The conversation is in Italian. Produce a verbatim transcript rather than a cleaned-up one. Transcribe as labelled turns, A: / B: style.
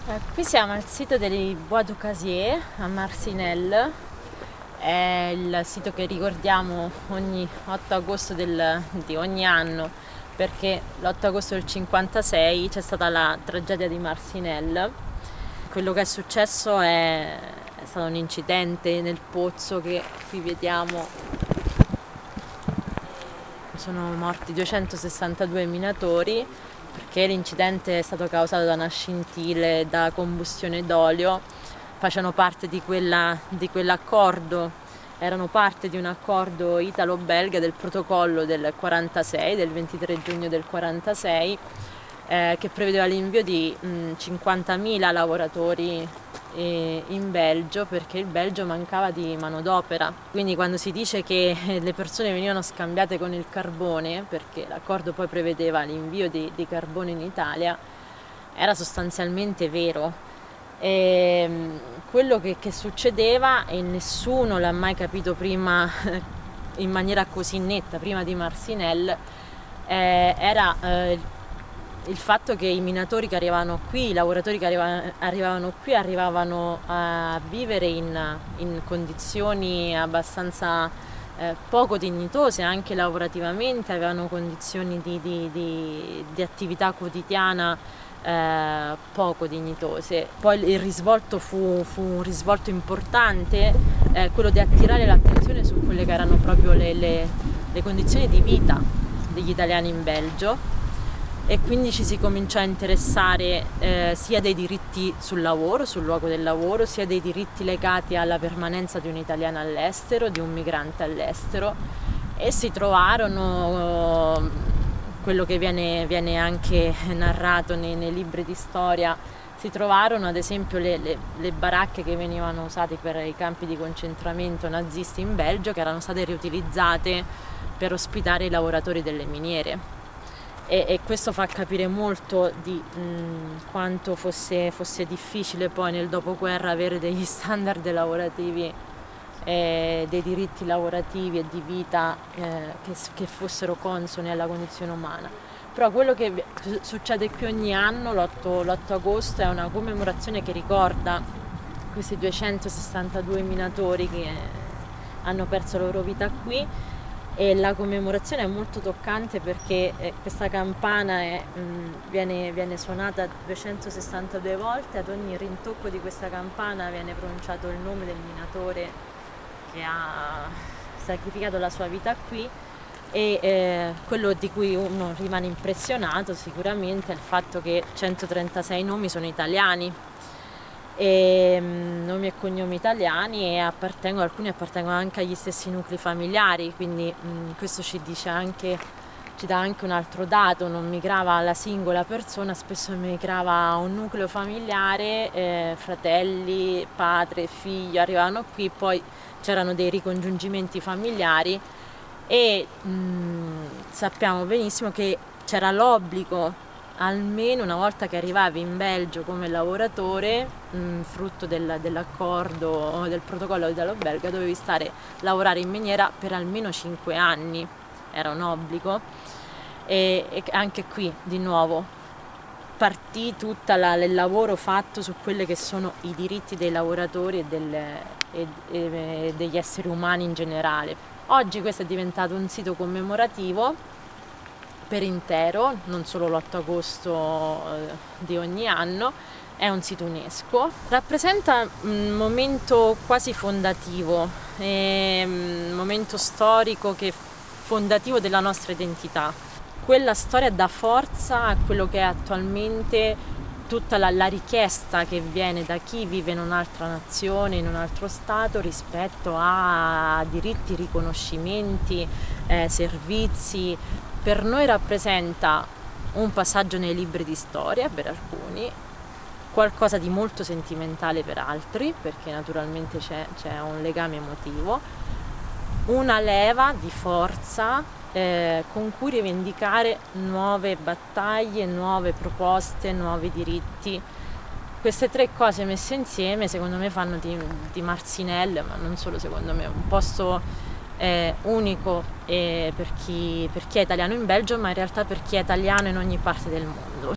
A: Eh, qui siamo al sito dei Bois du Casier a Marcinelle, è il sito che ricordiamo ogni otto agosto del, di ogni anno, perché l'otto agosto del cinquantasei c'è stata la tragedia di Marcinelle. Quello che è successo è, è stato un incidente nel pozzo che qui vediamo. Sono morti duecentosessantadue minatori perché l'incidente è stato causato da una scintille da combustione d'olio. Facevano parte di, quella, di quell'accordo, erano parte di un accordo italo-belga del protocollo del quarantasei, del ventitré giugno del quarantasei, eh, che prevedeva l'invio di mh, cinquantamila lavoratori eh, in Belgio, perché il Belgio mancava di manodopera. Quindi quando si dice che le persone venivano scambiate con il carbone, perché l'accordo poi prevedeva l'invio di, di carbone in Italia, era sostanzialmente vero. E quello che, che succedeva, e nessuno l'ha mai capito prima in maniera così netta, prima di Marcinelle, eh, era eh, il fatto che i minatori che arrivavano qui, i lavoratori che arrivavano, arrivavano qui, arrivavano a vivere in, in condizioni abbastanza eh, poco dignitose, anche lavorativamente, avevano condizioni di, di, di, di attività quotidiana eh, poco dignitose. Poi il risvolto fu, fu un risvolto importante, eh, quello di attirare l'attenzione su quelle che erano proprio le, le, le condizioni di vita degli italiani in Belgio. E quindi ci si cominciò a interessare eh, sia dei diritti sul lavoro, sul luogo del lavoro, sia dei diritti legati alla permanenza di un italiano all'estero, di un migrante all'estero, e si trovarono eh, quello che viene, viene anche narrato nei, nei libri di storia. Si trovarono ad esempio le, le, le baracche che venivano usate per i campi di concentramento nazisti in Belgio, che erano state riutilizzate per ospitare i lavoratori delle miniere. E, e questo fa capire molto di mh, quanto fosse, fosse difficile poi nel dopoguerra avere degli standard lavorativi, eh, dei diritti lavorativi e di vita eh, che, che fossero consoni alla condizione umana. Però quello che succede qui ogni anno, l'otto agosto, è una commemorazione che ricorda questi duecentosessantadue minatori che hanno perso la loro vita qui. E la commemorazione è molto toccante perché eh, questa campana è, mh, viene, viene suonata duecentosessantadue volte, ad ogni rintocco di questa campana viene pronunciato il nome del minatore che ha sacrificato la sua vita qui. E eh, quello di cui uno rimane impressionato sicuramente è il fatto che centotrentasei nomi sono italiani, e um, nomi e cognomi italiani, e appartengono, alcuni appartengono anche agli stessi nuclei familiari, quindi um, questo ci dice anche, ci dà anche un altro dato: non migrava la singola persona, spesso migrava un nucleo familiare, eh, fratelli, padre, figlio, arrivavano qui, poi c'erano dei ricongiungimenti familiari e um, sappiamo benissimo che c'era l'obbligo, almeno una volta che arrivavi in Belgio come lavoratore, mh, frutto del, dell'accordo, del protocollo italo-belga, dovevi stare, lavorare in miniera per almeno cinque anni, era un obbligo. E, e anche qui, di nuovo, partì tutto il lavoro fatto su quelli che sono i diritti dei lavoratori e, del, e, e degli esseri umani in generale. Oggi questo è diventato un sito commemorativo per intero, non solo l'otto agosto eh, di ogni anno, è un sito UNESCO. Rappresenta un momento quasi fondativo, un momento storico che fondativo della nostra identità. Quella storia dà forza a quello che è attualmente tutta la, la richiesta che viene da chi vive in un'altra nazione, in un altro stato, rispetto a diritti, riconoscimenti, eh, servizi. Per noi rappresenta un passaggio nei libri di storia per alcuni, qualcosa di molto sentimentale per altri, perché naturalmente c'è, c'è un legame emotivo, una leva di forza eh, con cui rivendicare nuove battaglie, nuove proposte, nuovi diritti. Queste tre cose messe insieme secondo me fanno di, di Marcinelle, ma non solo secondo me, un posto è unico eh, per chi, per chi è italiano in Belgio, ma in realtà per chi è italiano in ogni parte del mondo.